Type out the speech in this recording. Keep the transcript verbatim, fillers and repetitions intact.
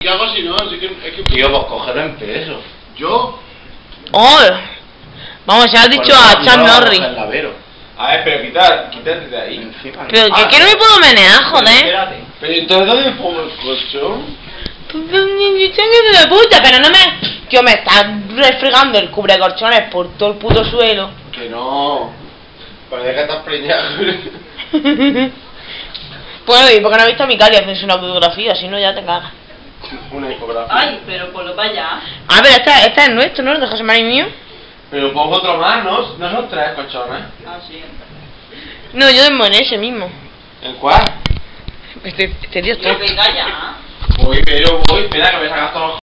¿Qué hago si no? Si que, es que... Tío, pues cógelo en peso. ¿Yo? ¡Oh! Vamos, se lo has dicho Bueno, a no Chuck lo vamos a Norris. coger el lavero. A ver, pero quita, quítate de ahí. Encima. Pero Ah, que, que no me puedo menear, Pero joder. espérate. Pero entonces, ¿dónde pongo el colchón? de puta, pero no me... Tío, me estás refregando el cubrecolchones por todo el puto suelo. Que no. Parece que estás preñado. Bueno, ¿y por qué no has visto a mi Cali hacerse una fotografía? Si no, ya te cagas. Una ecografía. Ay, pero ponlo para allá. Ah, pero este, este es nuestro, ¿no? ¿El de José María y mío? Pero pongo otro más, ¿no? No son tres colchones. Ah, sí. No, yo en ese mismo. ¿En cuál? Este, este tío está... Pero venga ya. Voy, pero voy. Espera que me sacas todos los